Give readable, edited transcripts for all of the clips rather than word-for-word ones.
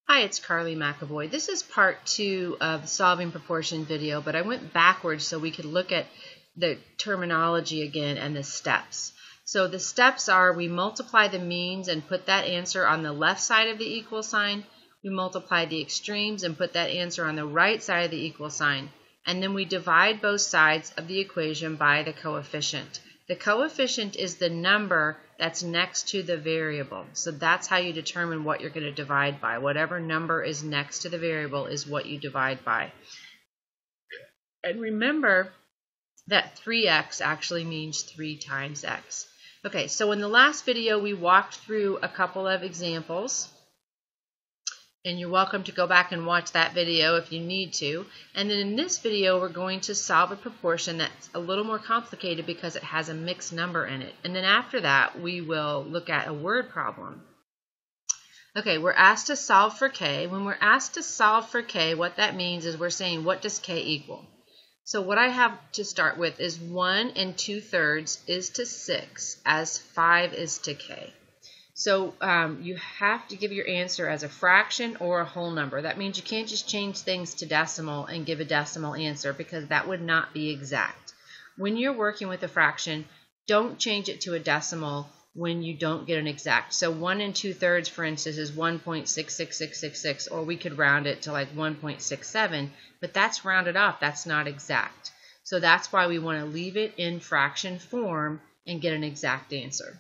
Hi, it's Carly McAvoy. This is part 2 of the solving proportion video, but I went backwards so we could look at the terminology again and the steps. So the steps are we multiply the means and put that answer on the left side of the equal sign. We multiply the extremes and put that answer on the right side of the equal sign. And then we divide both sides of the equation by the coefficient. The coefficient is the number that's next to the variable. So that's how you determine what you're going to divide by. Whatever number is next to the variable is what you divide by. And remember that 3x actually means 3 times x. Okay, so in the last video we walked through a couple of examples. And you're welcome to go back and watch that video if you need to. And then in this video, we're going to solve a proportion that's a little more complicated because it has a mixed number in it. And then after that, we will look at a word problem. Okay, we're asked to solve for k. When we're asked to solve for k, what that means is we're saying, what does k equal? So what I have to start with is 1 2/3 is to 6 as 5 is to k. So you have to give your answer as a fraction or a whole number. That means you can't just change things to decimal and give a decimal answer because that would not be exact. When you're working with a fraction, don't change it to a decimal when you don't get an exact. So 1 2/3, for instance, is 1.66666, or we could round it to like 1.67, but that's rounded off. That's not exact. So that's why we want to leave it in fraction form and get an exact answer.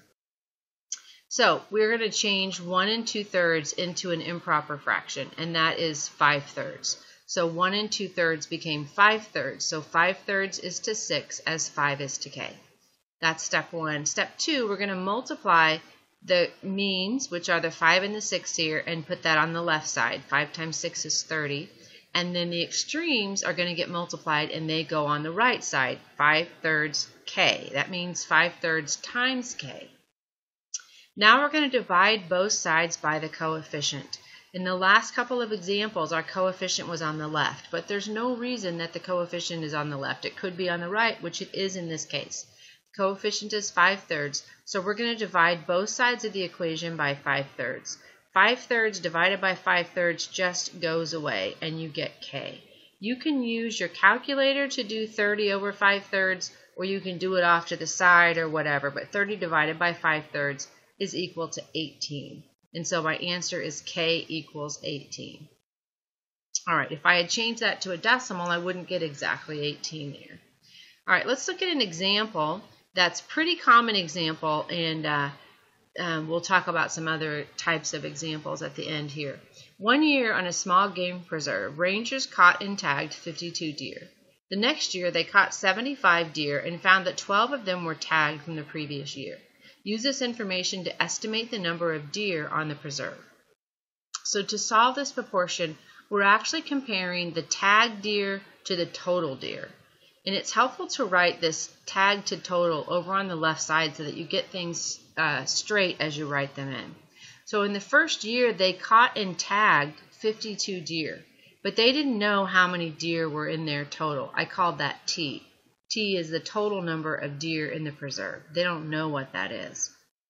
So we're going to change 1 2/3 into an improper fraction, and that is 5/3. So 1 2/3 became 5/3. So 5/3 is to 6 as 5 is to k. That's step 1. Step 2, we're going to multiply the means, which are the 5 and the 6 here, and put that on the left side. 5 times 6 is 30. And then the extremes are going to get multiplied, and they go on the right side. 5/3 k. That means 5/3 times k. Now we're going to divide both sides by the coefficient. In the last couple of examples, our coefficient was on the left, but there's no reason that the coefficient is on the left. It could be on the right, which it is in this case. The coefficient is 5/3, so we're going to divide both sides of the equation by 5/3. 5/3 divided by 5/3 just goes away, and you get k. You can use your calculator to do 30 over 5/3, or you can do it off to the side or whatever, but 30 divided by 5/3 is equal to 18. And so my answer is k equals 18. All right, if I had changed that to a decimal, I wouldn't get exactly 18 there. All right, let's look at an example that's a pretty common example, and we'll talk about some other types of examples at the end here. One year on a small game preserve, rangers caught and tagged 52 deer. The next year, they caught 75 deer and found that 12 of them were tagged from the previous year. Use this information to estimate the number of deer on the preserve. So to solve this proportion, we're actually comparing the tagged deer to the total deer. And it's helpful to write this tag to total over on the left side so that you get things straight as you write them in. So in the first year, they caught and tagged 52 deer, but they didn't know how many deer were in their total. I called that T. T is the total number of deer in the preserve. They don't know what that is.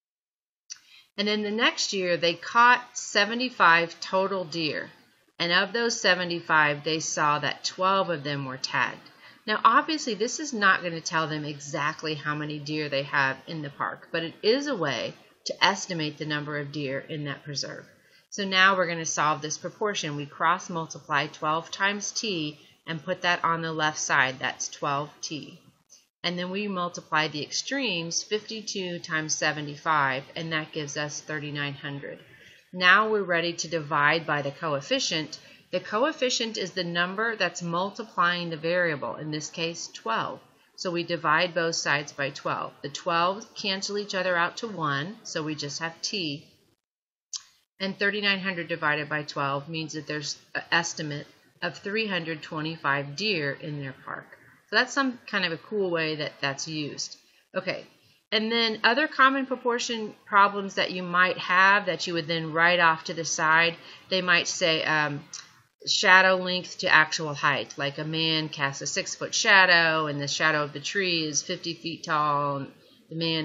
And then the next year, they caught 75 total deer. And of those 75, they saw that 12 of them were tagged. Now, obviously, this is not going to tell them exactly how many deer they have in the park, but it is a way to estimate the number of deer in that preserve. So now we're going to solve this proportion. We cross-multiply 12 times T and put that on the left side. That's 12t. And then we multiply the extremes, 52 times 75, and that gives us 3,900. Now we're ready to divide by the coefficient. The coefficient is the number that's multiplying the variable, in this case 12. So we divide both sides by 12. The 12 cancel each other out to 1, so we just have t. And 3,900 divided by 12 means that there's an estimate of 325 deer in their park. So that's some kind of a cool way that that's used. Okay, and then other common proportion problems that you might have that you would then write off to the side, they might say shadow length to actual height, like a man casts a 6-foot shadow and the shadow of the tree is 50 feet tall and the man is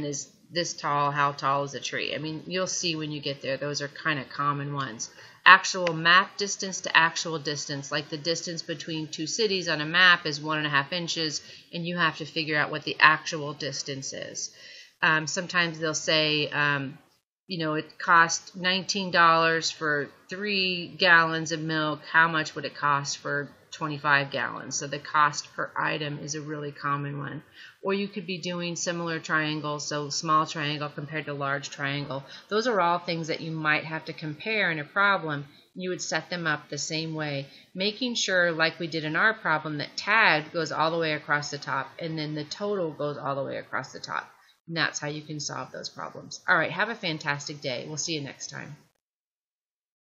this tall, how tall is a tree? I mean, you'll see when you get there, those are kind of common ones. Actual map distance to actual distance, like the distance between two cities on a map is 1.5 inches, and you have to figure out what the actual distance is. Sometimes they'll say, you know, it cost $19 for 3 gallons of milk. How much would it cost for 25 gallons? So the cost per item is a really common one. Or you could be doing similar triangles, so small triangle compared to large triangle. Those are all things that you might have to compare in a problem. You would set them up the same way, making sure, like we did in our problem, that tag goes all the way across the top and then the total goes all the way across the top. And that's how you can solve those problems. All right, have a fantastic day. We'll see you next time.